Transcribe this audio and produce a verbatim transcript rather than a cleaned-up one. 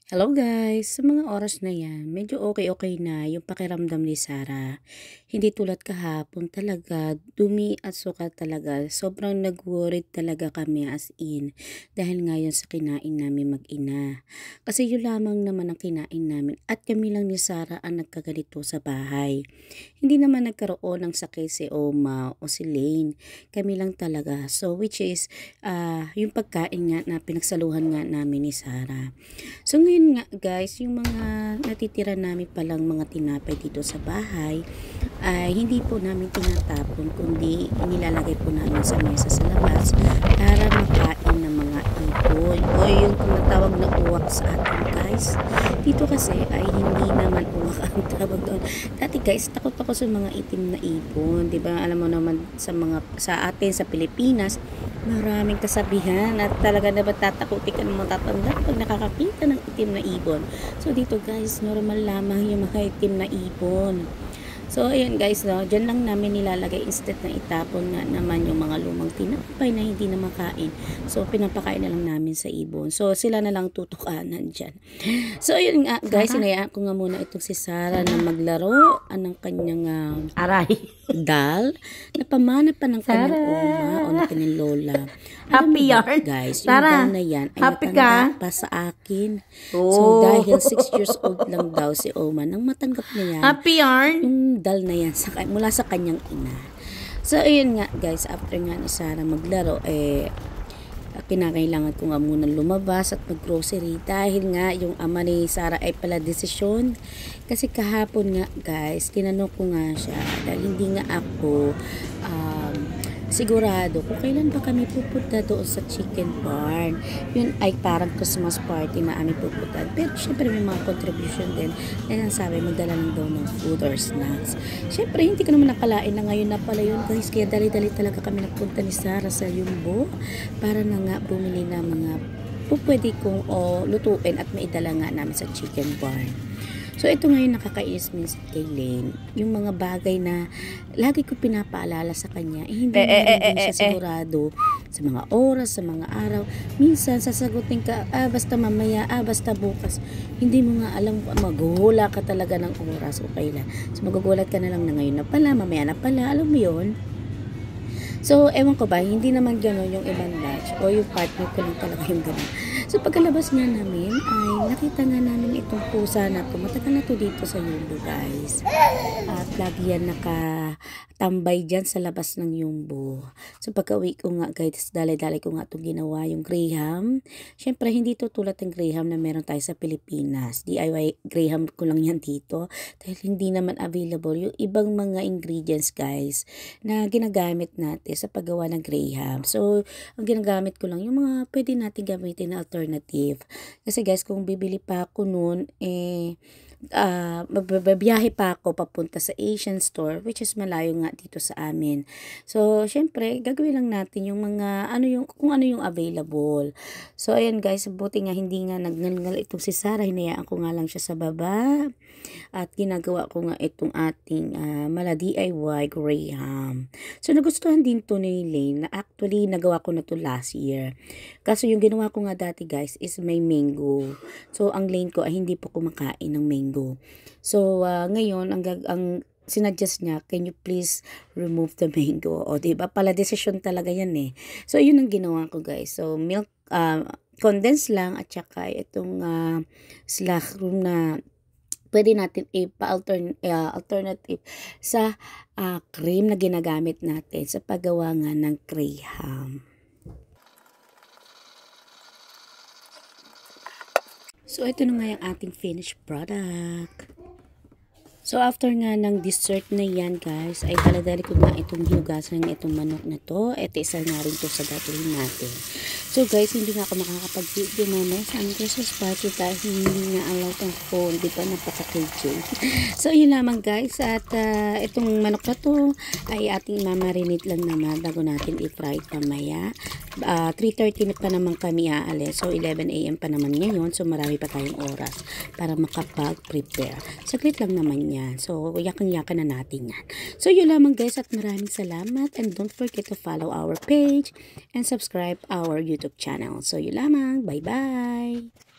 Hello guys! Sa mga oras na yan, medyo okay-okay na yung pakiramdam ni Sarah. Hindi tulad kahapon talaga, dumi at suka talaga. Sobrang nag-worried talaga kami as in dahil ngayon sa kinain namin mag-ina. Kasi yun lamang naman ang kinain namin at kami lang ni Sarah ang nagkaganito sa bahay. Hindi naman nagkaroon ng sakit si Oma o si Lane. Kami lang talaga. So which is uh, yung pagkain nga na pinagsaluhan nga namin ni Sarah. So ngayon nga guys, yung mga natitira namin palang mga tinapay dito sa bahay ay hindi po namin tinatapon kundi nilalagay po namin sa mesa sa labas para makain ng mga ibon o yung tinatawag na uwak sa atin guys. Dito kasi ay hindi naman uwak ang tawag doon. Dati guys, takot ako sa mga itim na ibon, 'di ba? Alam mo naman sa mga sa atin sa Pilipinas, maraming kasabihan at talaga na matatakuti ka ng matatanda pag nakakakita ng itim na ibon. So dito guys, normal lamang yung mga itim na ibon. So ayun guys, no, dyan lang namin nilalagay instead na itapon nga naman yung mga lumang tinapay na hindi na makain. So pinapakain na lang namin sa ibon. So sila na lang tutukanan dyan. So ayun nga guys, hinayaan ko nga muna itong si Sarah na maglaro ng kanyang uh, Aray. dal na pamana pa ng kanyang uma o ng kanyang lola. Happy yarn. Guys, yung Sarah, dal na yan ay happy matanda ka? pa sa akin. Oh. So dahil six years old lang daw si Oma, nang matanggap na yan, Happy yarn? yung dal na yan sa, mula sa kanyang ina. So ayun nga guys, after nga ni Sarah maglaro, eh kinakailangan ko nga muna lumabas at mag-grocery dahil nga yung ama ni Sarah ay pala desisyon. Kasi kahapon nga guys, tinanong ko nga siya dahil hindi nga ako um, sigurado kung kailan ba kami pupunta doon sa chicken barn. Yun ay parang Christmas party na kami pupunta. Pero syempre may mga contribution din. Dahil ang sabi, magdala lang daw ng food or snacks. Syempre hindi ko naman nakalain na ngayon na pala yun guys. Kaya dali-dali talaga kami nagpunta ni Sarah sa Yumbo para na nga bumili na mga pupwede kong o lutuin at maidala nga namin sa chicken barn. So, ito ngayon nakakainis minsan kay Lane. Yung mga bagay na lagi ko pinapaalala sa kanya, eh, hindi Eh, na eh, rin eh, din eh, siya eh. sigurado sa mga oras, sa mga araw. Minsan, sasagutin ka, ah, basta mamaya, ah, basta bukas. Hindi mo nga alam, maghuhula ka talaga ng oras o kailan. So, magugulat ka na lang na ngayon na pala, mamaya na pala, alam mo yun? So, ewan ko ba, hindi naman gano'n yung ibang batch o yung partner ko lang talaga yung gano'n. So, pagkalabas nga namin, ay nakita nga namin itong pusa na to. Matagal na to dito sa Yumbo, guys. At lagi yan nakatambay dyan sa labas ng Yumbo. So, pagka-uwi ko nga, guys, dali-dali ko nga itong ginawa, yung Graham. Siyempre, hindi to tulad ng Graham na meron tayo sa Pilipinas. D I Y Graham ko lang yan dito. Dahil hindi naman available yung ibang mga ingredients, guys, na ginagamit natin sa paggawa ng Graham. So, ang ginagamit ko lang yung mga pwede natin gamitin na alternative. Kasi guys, kung bibili pa ako noon, eh, uh, magbabiyahe pa ako papunta sa Asian store, which is malayo nga dito sa amin. So, syempre, gagawin lang natin yung mga, ano yung, kung ano yung available. So, ayan guys, buti nga hindi nga nagngalngal itong si Sarah, hinayaan ko nga lang siya sa baba. At ginagawa ko nga itong ating uh, mala D I Y Graham. So, nagustuhan din to ni Lane na actually nagawa ko na to last year. Kaso yung ginawa ko nga dati guys is may mango. So, ang Lane ko ay hindi po kumakain ng mango. So, uh, ngayon, ang, ang sinuggest niya, can you please remove the mango? O, diba? Pala decision talaga yan eh. So, yun ang ginawa ko guys. So, milk, uh, condensed lang at saka itong uh, slack room na pwede natin ipa-alternative uh, alternative sa uh, cream na ginagamit natin sa paggawa nga ng Graham. So, ito na nga yung ating finished product. So, after nga ng dessert na yan, guys, ay dala-dali ko nga itong hinugasan ng itong manok na to. Ito isa nga rin to sa gagawin natin. So, guys, hindi nga ako makakapag-video mamaya sa aming Christmas party dahil hindi nga allowed ang phone. Di ba? Napaka-K J. So, yun lamang, guys. At uh, itong manok na to ay ating mamarinate lang naman bago natin i-fry mamaya. Uh, three thirty pa naman kami aalis. So, eleven A M pa naman ngayon. So, marami pa tayong oras para makapag-prepare. Saglit lang naman yan. So, yakang-yakan na natin yan. So, yun lamang guys at maraming salamat. And don't forget to follow our page and subscribe our YouTube channel. So, yun lamang. Bye-bye!